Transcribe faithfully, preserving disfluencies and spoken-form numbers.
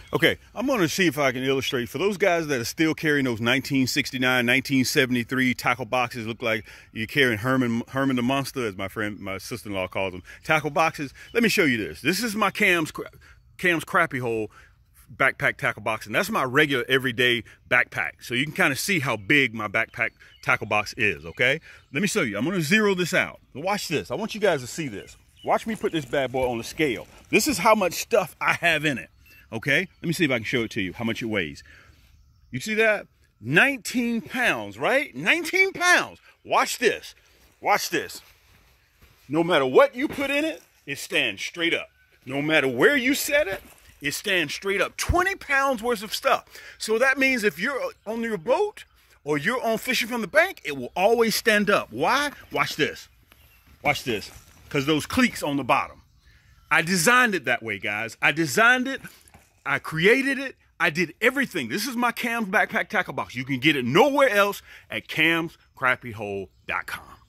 Okay, I'm going to see if I can illustrate for those guys that are still carrying those nineteen sixty-nine, nineteen seventy-three tackle boxes. Look like you're carrying Herman, Herman the Monster, as my friend, my sister-in-law calls them, tackle boxes. Let me show you this. This is my Cam's, Cam's Crappy Hole backpack tackle box, and that's my regular everyday backpack. So you can kind of see how big my backpack tackle box is, okay? Let me show you. I'm going to zero this out. Watch this. I want you guys to see this. Watch me put this bad boy on the scale. This is how much stuff I have in it. Okay, let me see if I can show it to you, how much it weighs. You see that? nineteen pounds, right? nineteen pounds. Watch this. Watch this. No matter what you put in it, it stands straight up. No matter where you set it, it stands straight up. twenty pounds worth of stuff. So that means if you're on your boat or you're on fishing from the bank, it will always stand up. Why? Watch this. Watch this. Because those cleats on the bottom. I designed it that way, guys. I designed it. I created it. I did everything. This is my Cam's Backpack Tackle Box. You can get it nowhere else at cams crappy hole dot com.